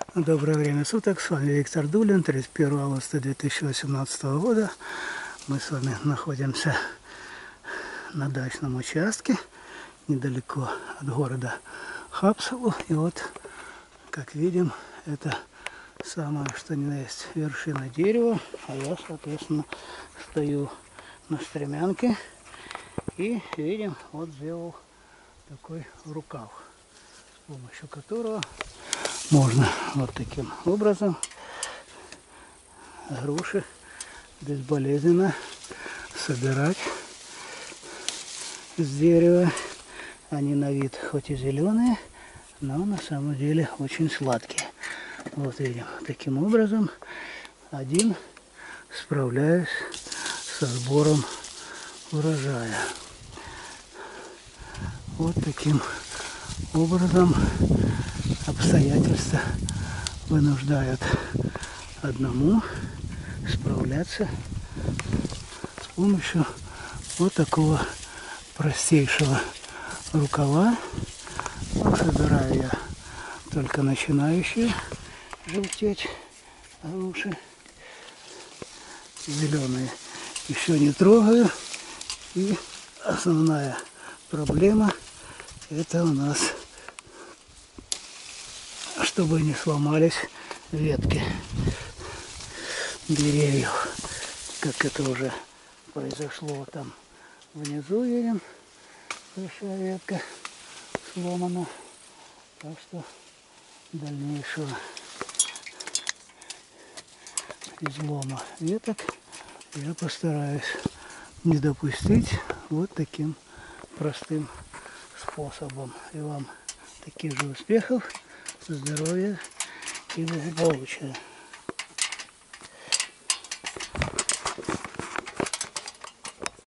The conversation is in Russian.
Доброе время суток, с вами Виктор Дулин, 31 августа 2018 года. Мы с вами находимся на дачном участке, недалеко от города Хапсову. И вот, как видим, это самое, что ни на есть, вершина дерева. А я, соответственно, стою на стремянке и видим, вот сделал такой рукав, с помощью которого можно вот таким образом груши безболезненно собирать с дерева. Они на вид хоть и зеленые, но на самом деле очень сладкие. Вот видим, таким образом один справляюсь со сбором урожая. Вот таким образом обстоятельства вынуждают одному справляться с помощью вот такого простейшего рукава. Собираю я только начинающие желтеть груши. Зеленые еще не трогаю. И основная проблема — это у нас, чтобы не сломались ветки деревьев, как это уже произошло там внизу, видим, большая ветка сломана, так что дальнейшего излома веток я постараюсь не допустить вот таким простым способом. И вам таких же успехов, здоровья и благополучия.